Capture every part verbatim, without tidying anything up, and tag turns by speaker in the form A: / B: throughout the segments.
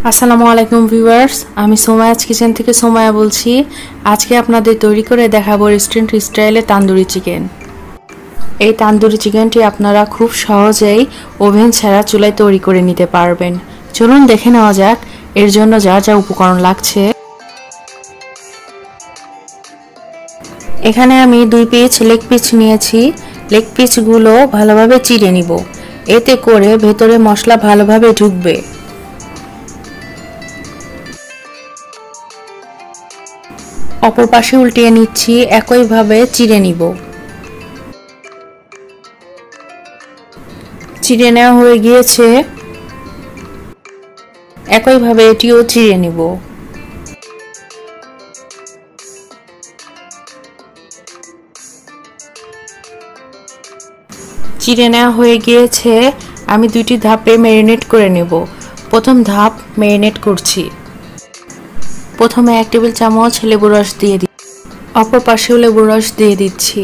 A: আসসালামু আলাইকুম ভিউয়ার্স, আমি সোমায়াজ কিচেন থেকে সোমায়া বলছি। আজকে আপনাদের তৈরি করে দেখাবো রেস্টুরেন্ট স্টাইলে তান্দুরি চিকেন। এই তান্দুরি চিকেনটি আপনারা খুব সহজেই ওভেন ছাড়া চুলায় তৈরি করে নিতে পারবেন। চলুন দেখে নেওয়া যাক এর জন্য যা যা উপকরণ লাগছে। এখানে আমি দুই পিস লেগ পিস নিয়েছি। লেগ পিসগুলো ভালোভাবে চিড়ে নিব, এতে করে ভেতরে মশলা ভালোভাবে ঢুকবে। অপর পাশে উল্টিয়ে নিচ্ছি, একইভাবে চিড়ে নিব। চিড়ে নেওয়া হয়ে গিয়েছে, একইভাবে এটিও চিড়ে নিব। চিড়ে নেওয়া হয়ে গিয়েছে, আমি দুইটি ধাপে ম্যারিনেট করে নেব। প্রথম ধাপ ম্যারিনেট করছি। প্রথমে এক টেবিল চামচ লেবুর রস দিয়ে দিই, অপর পাশেও লেবুর রস দিয়ে দিচ্ছি।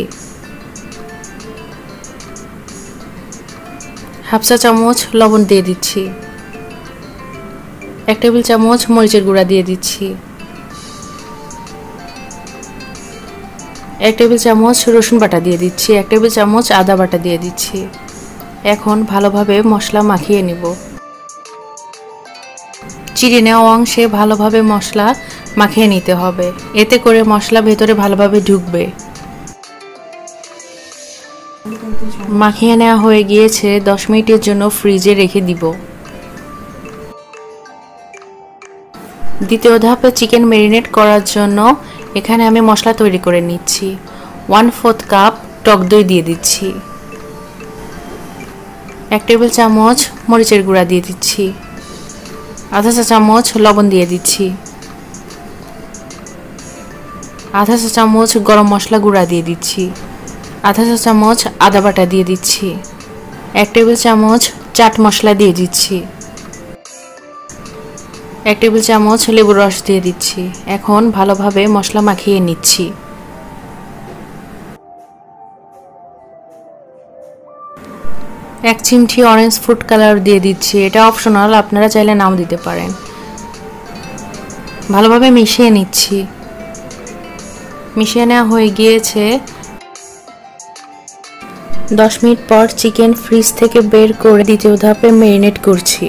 A: হাফ চা চামচ লবণ দিয়ে দিচ্ছি। এক টেবিল চামচ মরিচের গুঁড়া দিয়ে দিচ্ছি। এক টেবিল চামচ রসুন বাটা দিয়ে দিচ্ছি। এক টেবিল চামচ আদা বাটা দিয়ে দিচ্ছি। এখন ভালোভাবে মশলা মাখিয়ে নিব। চিড়ে নেওয়া অংশে ভালোভাবে মশলা মাখিয়ে নিতে হবে, এতে করে মশলা ভেতরে ভালোভাবে ঢুকবে। মাখিয়ে নেওয়া হয়ে গিয়েছে, দশ মিনিটের জন্য ফ্রিজে রেখে দিব। দ্বিতীয় ধাপে চিকেন ম্যারিনেট করার জন্য এখানে আমি মশলা তৈরি করে নিচ্ছি। ওয়ান ফোর্থ কাপ টক দই দিয়ে দিচ্ছি। এক টেবিল চামচ মরিচের গুঁড়া দিয়ে দিচ্ছি। আধা চা চামচ লবণ দিয়ে দিচ্ছি। আধা চা চামচ গরম মশলা গুঁড়া দিয়ে দিচ্ছি। আধা চা চামচ আদা বাটা দিয়ে দিচ্ছি। এক টেবিল চামচ চাট মশলা দিয়ে দিচ্ছি। এক টেবিল চামচ লেবুর রস দিয়ে দিচ্ছি। এখন ভালোভাবে মশলা মাখিয়ে নিচ্ছি। এক চিমটি অরেঞ্জ ফুড কালার দিয়ে দিচ্ছি, এটা অপশনাল, আপনারা চাইলে নাও দিতে পারেন। ভালোভাবে মিশিয়ে নিচ্ছি। মিশিয়ে নেওয়া হয়ে গিয়েছে। দশ মিনিট পর চিকেন ফ্রিজ থেকে বের করে দ্বিতীয় ধাপে ম্যারিনেট করছি।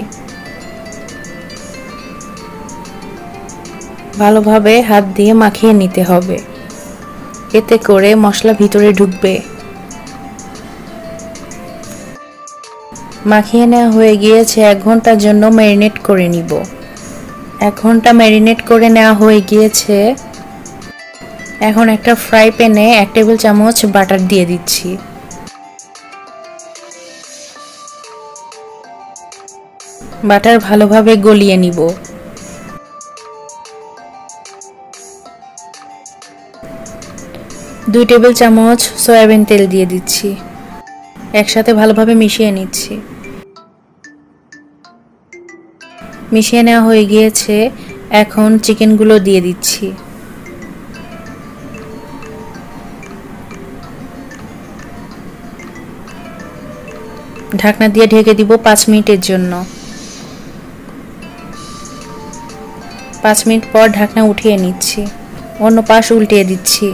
A: ভালোভাবে হাত দিয়ে মাখিয়ে নিতে হবে, এতে করে মশলা ভিতরে ঢুকবে। মাখিয়ে নেওয়া হয়ে গিয়েছে, এক ঘন্টার জন্য ম্যারিনেট করে নিব। এক ঘন্টা ম্যারিনেট করে নেওয়া হয়ে গিয়েছে। এখন একটা ফ্রাই প্যানে এক টেবিল চামচ বাটার দিয়ে দিচ্ছি। বাটার ভালোভাবে গলিয়ে নিব। দুই টেবিল চামচ সয়াবিন তেল দিয়ে দিচ্ছি। একসাথে ভালোভাবে মিশিয়ে নিচ্ছি। মিশিয়ে নেওয়া হয়ে গিয়েছে, এখন চিকেনগুলো দিয়ে দিচ্ছি। ঢাকনা দিয়ে ঢেকে দিব পাঁচ মিনিটের জন্য। পাঁচ মিনিট পর ঢাকনা উঠিয়ে নিচ্ছি, অন্য পাশ উল্টিয়ে দিচ্ছি।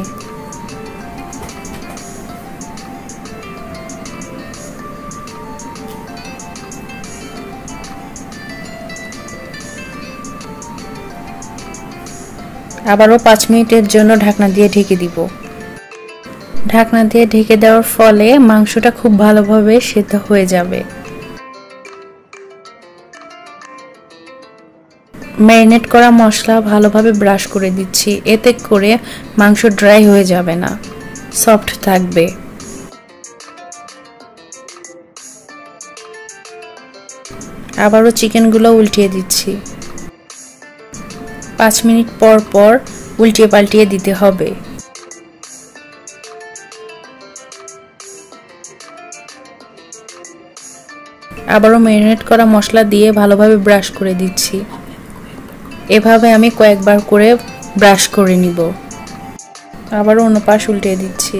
A: আবারও পাঁচ মিনিটের জন্য ঢাকনা দিয়ে ঢেকে দিব। ঢাকনা দিয়ে ঢেকে দেওয়ার ফলে মাংসটা খুব ভালোভাবে সেদ্ধ হয়ে যাবে। ম্যারিনেট করা মশলা ভালোভাবে ব্রাশ করে দিচ্ছি, এতে করে মাংস ড্রাই হয়ে যাবে না, সফট থাকবে। আবারও চিকেনগুলো উল্টিয়ে দিচ্ছি। পাঁচ মিনিট পর পর উল্টিয়ে পাল্টিয়ে দিতে হবে। আবারও ম্যারিনেট করা মশলা দিয়ে ভালোভাবে ব্রাশ করে দিচ্ছি। এভাবে আমি কয়েকবার করে ব্রাশ করে নিব। আবারও অন্য পাশ উল্টিয়ে দিচ্ছি।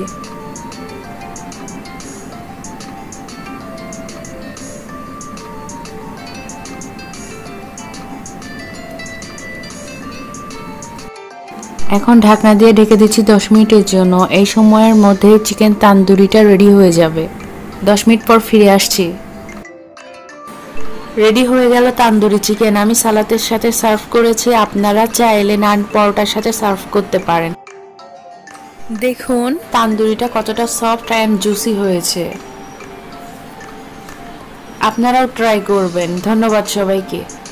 A: এখন ঢাকনা দিয়ে ঢেকে দিচ্ছি দশ মিনিটের জন্য। এই সময়ের মধ্যে চিকেন তান্দুরিটা রেডি হয়ে যাবে। দশ মিনিট পর ফিরে আসছি। রেডি হয়ে গেল তান্দুরি চিকেন। আমি সালাদের সাথে সার্ভ করেছি, আপনারা চাইলে নান পরোটার সাথে সার্ভ করতে পারেন। দেখুন তান্দুরিটা কতটা সফট অ্যান্ড জুসি হয়েছে। আপনারাও ট্রাই করবেন। ধন্যবাদ সবাইকে।